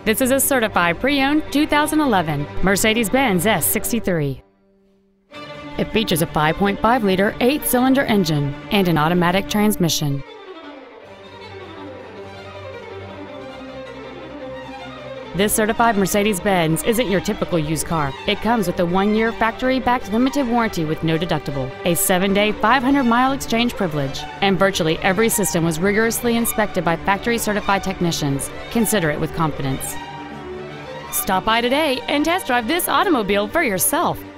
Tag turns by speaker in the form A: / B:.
A: This is a certified pre-owned 2011 Mercedes-Benz S63. It features a 5.5-liter 8-cylinder engine and an automatic transmission. This certified Mercedes-Benz isn't your typical used car. It comes with a 1-year factory-backed limited warranty with no deductible, a 7-day, 500-mile exchange privilege, and virtually every system was rigorously inspected by factory-certified technicians. Consider it with confidence. Stop by today and test drive this automobile for yourself.